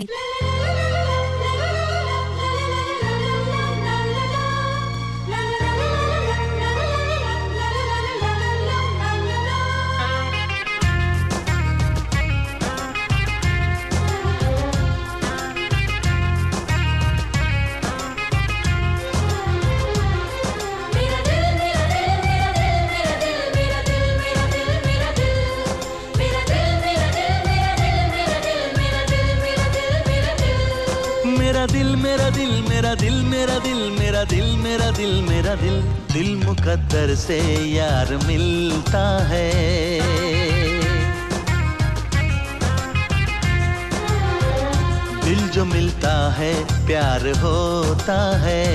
मेरा दिल मेरा दिल मेरा दिल मेरा दिल मेरा दिल मेरा दिल मेरा दिल दिल मुकद्दर से यार मिलता है। दिल जो मिलता है प्यार होता है।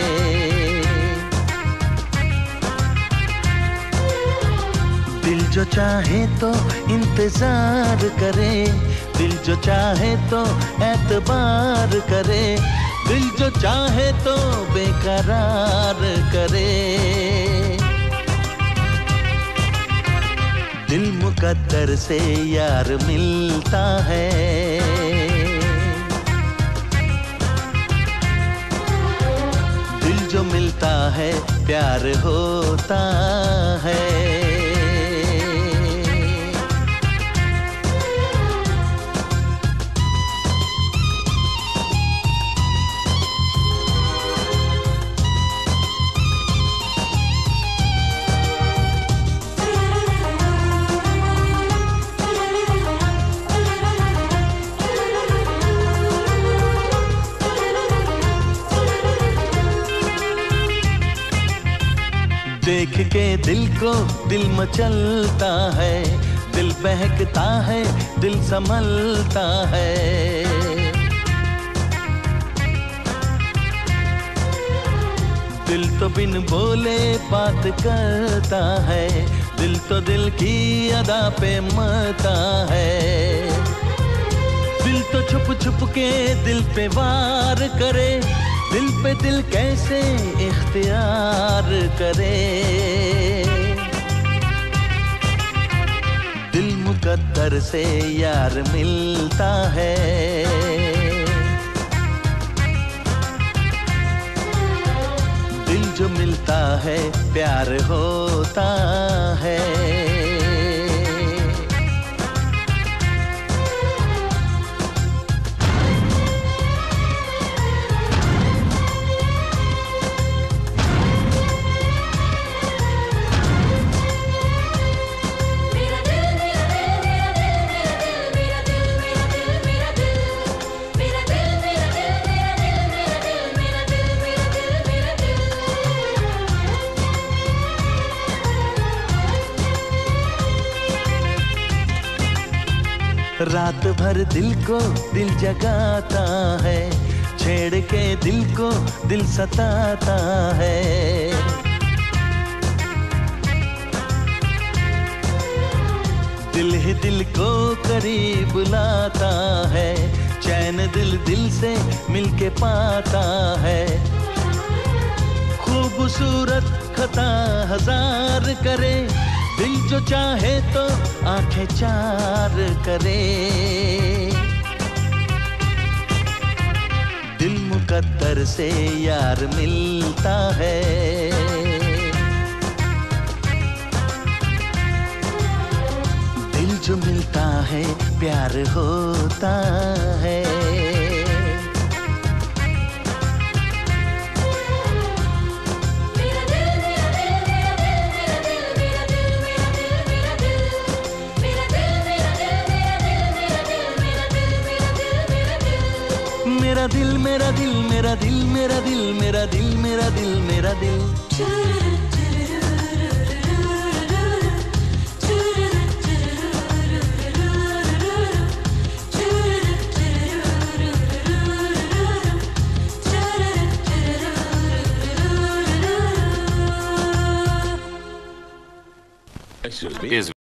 दिल जो चाहे तो इंतजार करे, दिल जो चाहे तो एतबार करे, दिल जो चाहे तो बेकरार करे। दिल मुकद्दर से यार मिलता है। दिल जो मिलता है प्यार होता है। देख के दिल को दिल मचलता है, दिल बहकता है, दिल संभलता है। दिल तो बिन बोले बात करता है, दिल तो दिल की अदा पे मरता है। दिल तो छुप छुप के दिल पे वार करे, दिल पे दिल कैसे इख्तियार करे। दिल मुकद्दर से यार मिलता है। दिल जो मिलता है प्यार होता है। रात भर दिल को दिल जगाता है, छेड़ के दिल को दिल सताता है। दिल ही दिल को करीब लाता है, चैन दिल दिल से मिलके पाता है। खूबसूरत खता हजार करे, दिल जो चाहे तो आंखें चार करे। दिल मुकद्दर से यार मिलता है। दिल जो मिलता है प्यार होता है। मेरा दिल मेरा दिल मेरा दिल मेरा दिल मेरा दिल मेरा दिल मेरा दिल। Excuse me.